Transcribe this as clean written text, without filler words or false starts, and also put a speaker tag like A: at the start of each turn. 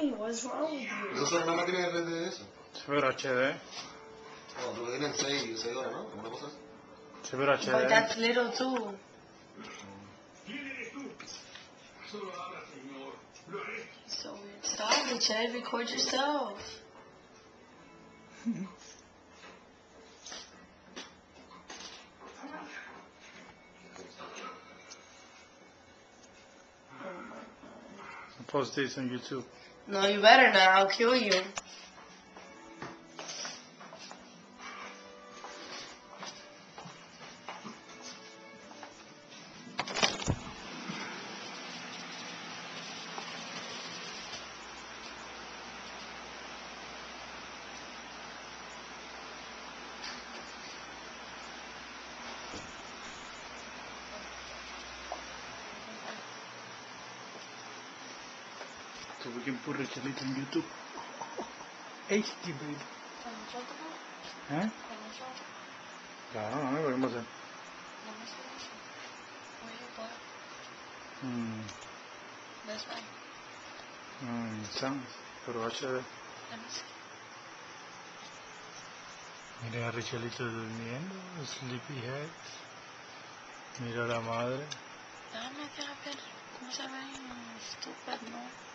A: money. What's wrong with you?
B: Eso solo nada más tiene red de eso.
C: Sí, pero HD.
B: No, tú lo tienen 6 horas, ¿no? Una cosa así.
C: Sí, pero HD.
A: But that's little too. So weird. Stop it, Chad. Record yourself.
C: Post this on YouTube.
A: No, you better not. I'll kill you.
C: Tuve que empurrar Richelito en YouTube. HD, baby. ¿Eh? Claro, no me podemos hacer. Sounds, pero HD. Mira a Richelito durmiendo, sleepyhead. Mira a la madre.
A: Déjame ver cómo se ve. Estúpido, ¿no?